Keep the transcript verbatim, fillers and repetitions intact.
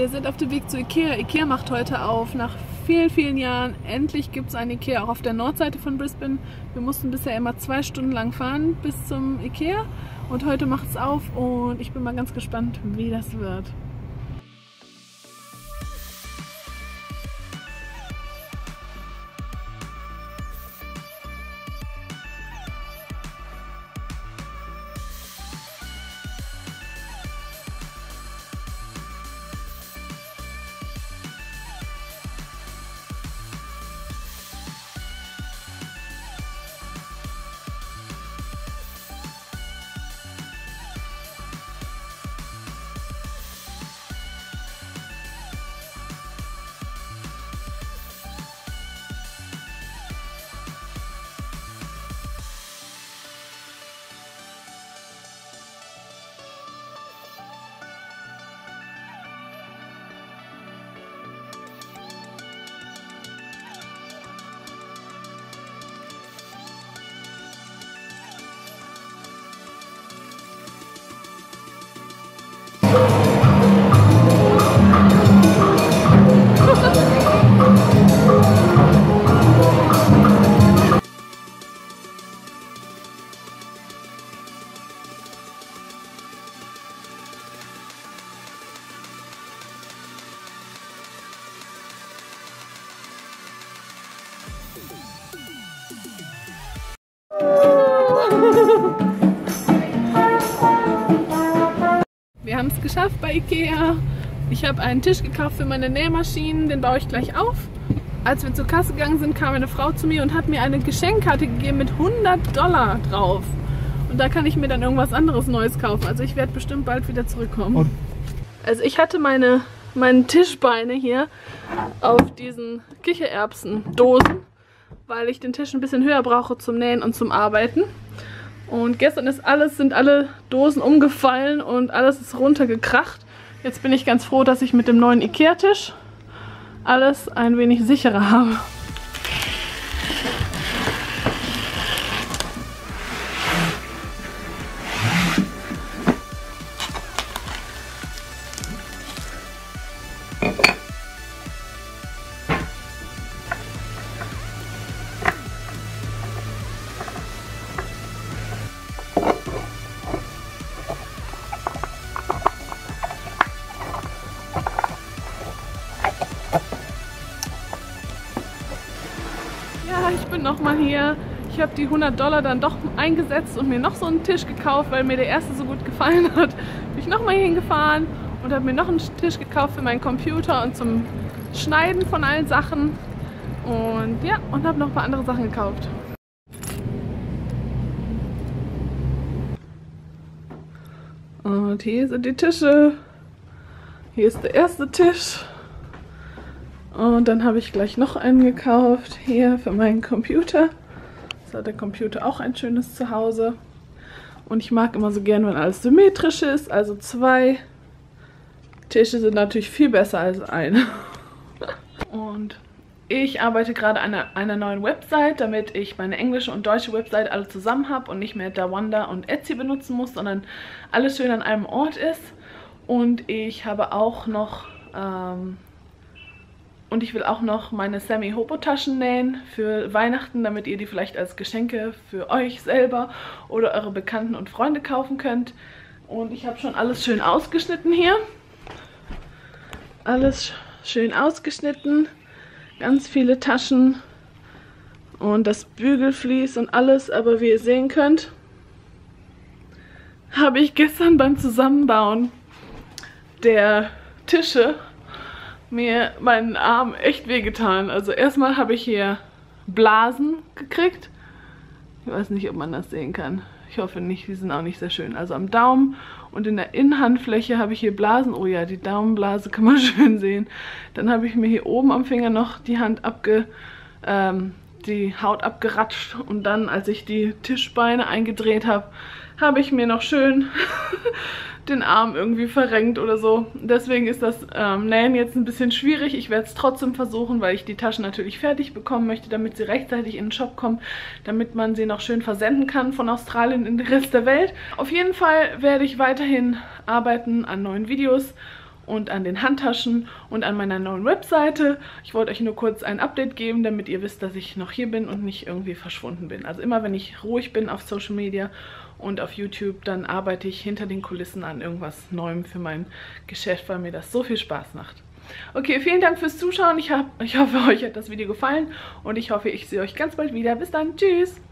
Wir sind auf dem Weg zu Ikea. Ikea macht heute auf. Nach vielen, vielen Jahren endlich gibt es ein Ikea auch auf der Nordseite von Brisbane. Wir mussten bisher immer zwei Stunden lang fahren bis zum Ikea und heute macht es auf und ich bin mal ganz gespannt, wie das wird. Wir haben es geschafft bei Ikea. Ich habe einen Tisch gekauft für meine Nähmaschinen, den baue ich gleich auf. Als wir zur Kasse gegangen sind, kam eine Frau zu mir und hat mir eine Geschenkkarte gegeben mit hundert Dollar drauf. Und da kann ich mir dann irgendwas anderes Neues kaufen. Also ich werde bestimmt bald wieder zurückkommen. Und? Also ich hatte meine, meine Tischbeine hier auf diesen Kichererbsen-Dosen, weil ich den Tisch ein bisschen höher brauche zum Nähen und zum Arbeiten. Und gestern ist alles, sind alle Dosen umgefallen und alles ist runtergekracht. Jetzt bin ich ganz froh, dass ich mit dem neuen Ikea-Tisch alles ein wenig sicherer habe. Ich bin nochmal hier. Ich habe die hundert Dollar dann doch eingesetzt und mir noch so einen Tisch gekauft, weil mir der erste so gut gefallen hat. Bin ich nochmal hier hingefahren und habe mir noch einen Tisch gekauft für meinen Computer und zum Schneiden von allen Sachen. Und ja, und habe noch ein paar andere Sachen gekauft. Und hier sind die Tische. Hier ist der erste Tisch. Und dann habe ich gleich noch einen gekauft, hier für meinen Computer. So hat der Computer auch ein schönes Zuhause. Und ich mag immer so gern, wenn alles symmetrisch ist. Also zwei Tische sind natürlich viel besser als eine. Und ich arbeite gerade an einer, einer neuen Website, damit ich meine englische und deutsche Website alle zusammen habe und nicht mehr Dawanda und Etsy benutzen muss, sondern alles schön an einem Ort ist. Und ich habe auch noch... Ähm, Und ich will auch noch meine Sammy Hobo Taschen nähen für Weihnachten, damit ihr die vielleicht als Geschenke für euch selber oder eure Bekannten und Freunde kaufen könnt. Und ich habe schon alles schön ausgeschnitten hier. Alles schön ausgeschnitten. Ganz viele Taschen und das Bügelvlies und alles. Aber wie ihr sehen könnt, habe ich gestern beim Zusammenbauen der Tische mir meinen Arm echt wehgetan. Also erstmal habe ich hier Blasen gekriegt. Ich weiß nicht, ob man das sehen kann. Ich hoffe nicht, die sind auch nicht sehr schön. Also am Daumen und in der Innenhandfläche habe ich hier Blasen. Oh ja, die Daumenblase kann man schön sehen. Dann habe ich mir hier oben am Finger noch die Hand abge... Ähm, die Haut abgeratscht. Und dann, als ich die Tischbeine eingedreht habe, habe ich mir noch schön den Arm irgendwie verrenkt oder so. Deswegen ist das ähm, Nähen jetzt ein bisschen schwierig. Ich werde es trotzdem versuchen, weil ich die Taschen natürlich fertig bekommen möchte, damit sie rechtzeitig in den Shop kommen, damit man sie noch schön versenden kann von Australien in den Rest der Welt. Auf jeden Fall werde ich weiterhin arbeiten an neuen Videos und an den Handtaschen und an meiner neuen Webseite. Ich wollte euch nur kurz ein Update geben, damit ihr wisst, dass ich noch hier bin und nicht irgendwie verschwunden bin. Also immer, wenn ich ruhig bin auf Social Media und auf YouTube, dann arbeite ich hinter den Kulissen an irgendwas Neuem für mein Geschäft, weil mir das so viel Spaß macht. Okay, vielen Dank fürs Zuschauen. Ich, hab, ich hoffe, euch hat das Video gefallen und ich hoffe, ich sehe euch ganz bald wieder. Bis dann. Tschüss.